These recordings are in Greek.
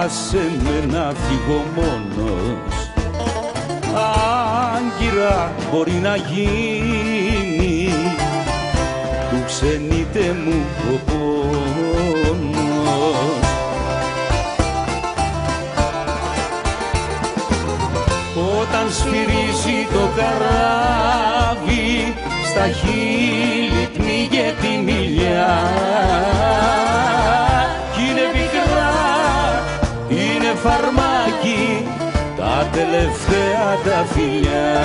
άσε με να φύγω μόνος. Άγκυρα μπορεί να γίνει του ξενίτε μου ο πόνος. Όταν σφυρίζει το καράβι στα χείλη πνίγε τη μιλιά, κι είναι πικρά, είναι φαρμάκι τα τελευταία τα φιλιά.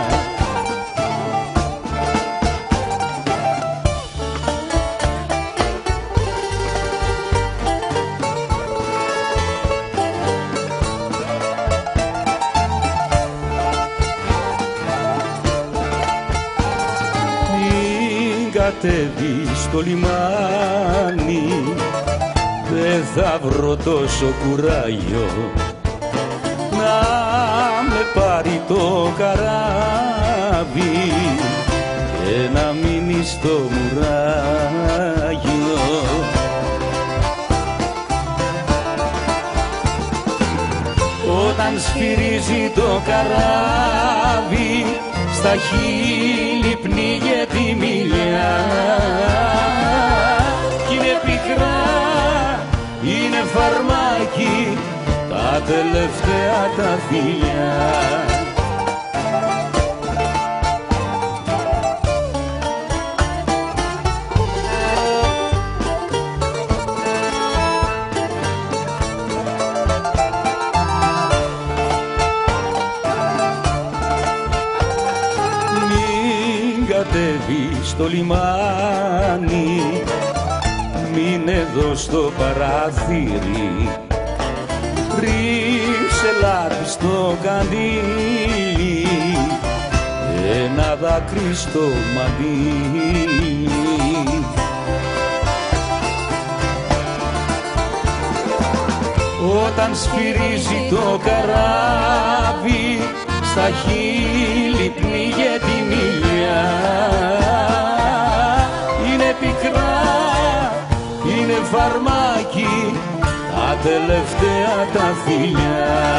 Κατέβει στο λιμάνι, δεν θα βρω τόσο κουράγιο να με πάρει το καράβι και να μείνει στο μουράγιο. Όταν σφυρίζει το καράβι στα χείλη πνίγε τη μιλιά, κι είναι πικρά, είναι φαρμάκι τα τελευταία τα φιλιά. Κατέβει στο λιμάνι, μην εδώ στο παράθυρι, ρίξε λάδι στο καντήλι, ένα δάκρυ στο μαντίλι. Όταν σφυρίζει το καράβι στα χείλη πνίγε τη μιλιά, είναι πικρά, είναι φαρμάκι τα τελευταία τα φιλιά.